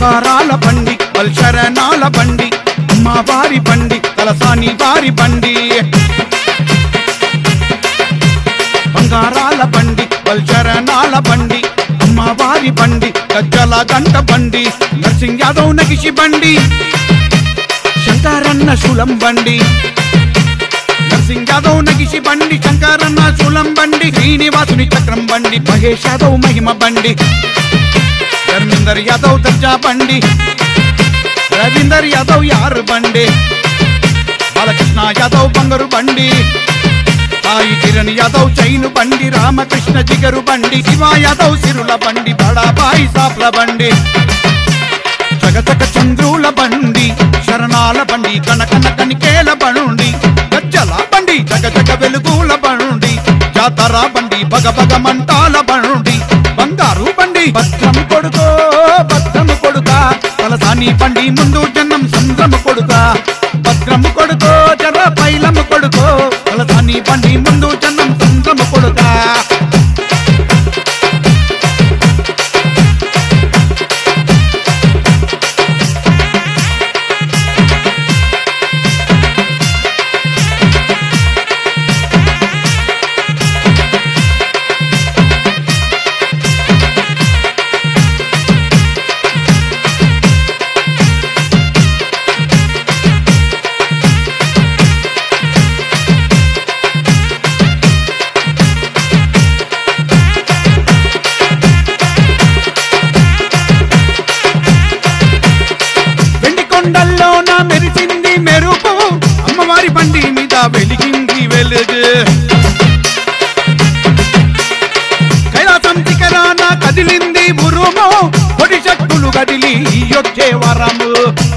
బంగారాల బండి పల్శరణాల బండి అమ్మవారి బండి తలసాని వారి బండి బంగారాల బండి పల్శరణాల బండి అమ్మవారి బండి గజ్జల గంట బండి నర్సింగ్ యాదవ్ నగిషి బండి శంకరన్న శూలం బండి నర్సింగ్ యాదవ్ నగిషి బండి శంకరన్న శూలం బండి శ్రీనివాసుని చక్రం బండి మహేష్ యాదవ్ మహిమ బండి ధర్మేందర్ యాదవ్ దర్జా బండి రవీందర్ యాదవ్ యార్ బండి బాలకృష్ణ యాదవ్ బంగారు బండి సాయి కిరణ్ యాదవ్ చైను బండి రామకృష్ణ జిగరు బండి శివ యాదవ్ సిరుల బండి బడాబాయి సాప్ల బండి జగతక చంద్రుల బండి శరణాల బండి కనకన కనికేల బండి గజ్జల బండి జగ జగ వెలుగుల బండి జాతర బండి బగ బగ మంటాల బండి బంగారు బండి భద్రం కొడుకో భద్రం కొడుకా తలసాని బండి ముందు జన్నం సంద్రము కొడుకా భద్రం కొడుకో జర పైలం కొడుకో తలసాని బండి ముందు జన్నం సంద్రము కొడుకా మెరిసింది మెరుపు అమ్మవారి బండి మీద వెలిగింది వెలుగు కైలాసం శిఖరాన కదిలింది ఉరుము కొడి శక్తులు కదిలి వచ్చే వరము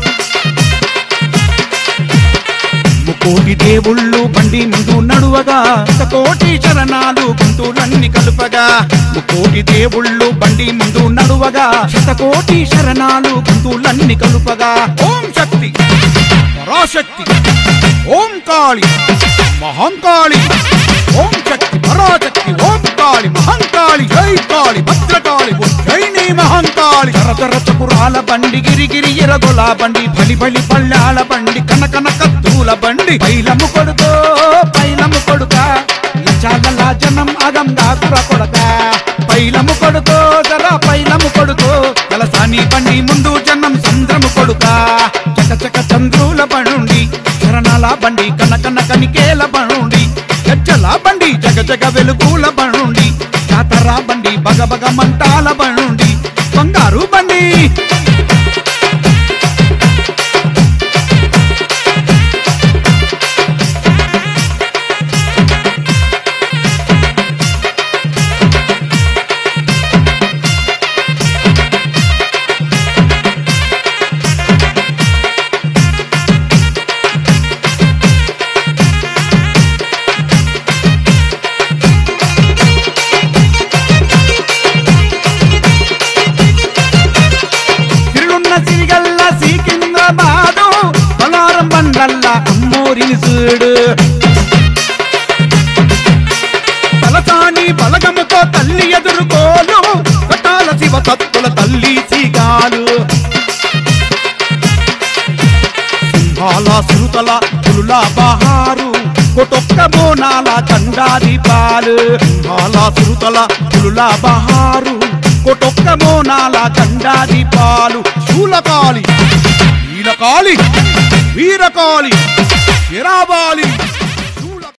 ముకోటి దేవుళ్ళు బండి ముందు నడువగా కోటి శరణాలు గుంతులన్నీ కలుపగా ముకోటి దేవుళ్ళు బండి ముందు నడువగా శతకోటి శరణాలు గుంతులన్నీ కలుపగా ఓం శక్తి పరాశక్తి ఓం కాళి మహంకాళి ఓం శక్తి పరాశక్తి ఓం కాళి మహంకాళి జై కాళి భద్రకాళి జైని మహంకాళి తరతర చకురాల బండి గిరిగిరి ఎరగొల బండి బలి బలి పళ్ళాల బండి కనకన కత్తుల బండి పైలము కొడుకో పైలము కొడుకా లచాల జనం అగం దాకుర కొడక పైలము కొడుకో జరా పైలము కొడుకో తలసాని బండి ముందు జనం సంద్రము కొడుకా చక చక చంద్రుల బండి శరణాల బండి కనకన కనికేల బండి గజ్జల బండి జగ జగ వెలుగుల బండి జాతర బండి బగ బగ మంటాల బండి బంగారు బండి అమ్మోరిసుడు తలసాని బలగముతో తల్లి ఎదుర్కోలు కటాల శివ తత్తుల తల్లి సీగాలు సింహాల సురుతల పులుల బహారు కొటొక్క బోనాల చండాది పాలు సింహాల సురుతల పులుల బహారు కొటొక్క బోనాల చండాది పాలు శూలకాళి నీలకాళి వీరకాళి వీరాబాలి